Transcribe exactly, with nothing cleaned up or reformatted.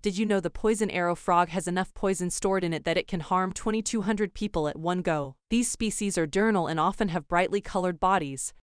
Did you know the poison arrow frog has enough poison stored in it that it can harm twenty-two hundred people at one go? These species are diurnal and often have brightly colored bodies,